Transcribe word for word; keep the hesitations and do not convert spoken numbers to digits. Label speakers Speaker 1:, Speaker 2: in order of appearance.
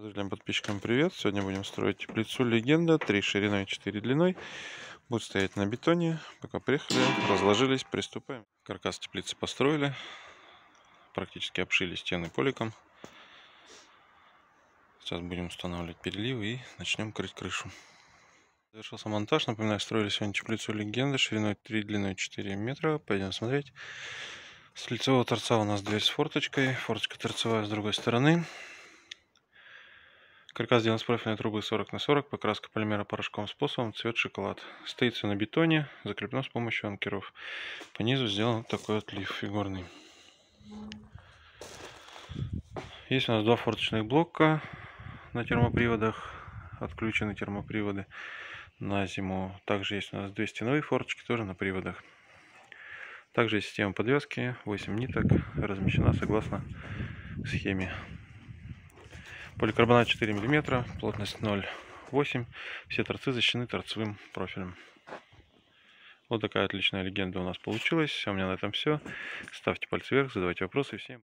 Speaker 1: Друзьям, подписчикам привет! Сегодня будем строить теплицу Легенда, три шириной, четыре длиной. Будет стоять на бетоне. Пока приехали, разложились, приступаем. Каркас теплицы построили. Практически обшили стены поликом. Сейчас будем устанавливать переливы и начнем крыть крышу. Завершился монтаж. Напоминаю, строили сегодня теплицу Легенда шириной три, длиной четыре метра. Пойдем смотреть. С лицевого торца у нас дверь с форточкой. Форточка торцевая с другой стороны. Каркас сделан с профильной трубы сорок на сорок, покраска полимера порошковым способом, цвет шоколад. Стоит все на бетоне, закреплено с помощью анкеров. По низу сделан такой отлив фигурный. Есть у нас два форточных блока на термоприводах, отключены термоприводы на зиму. Также есть у нас две стеновые форточки, тоже на приводах. Также есть система подвески, восемь ниток, размещена согласно схеме. Поликарбонат четыре миллиметра, плотность ноль целых восемь десятых. Все торцы защищены торцевым профилем. Вот такая отличная Легенда у нас получилась. У меня на этом все. Ставьте пальцы вверх, задавайте вопросы. Всем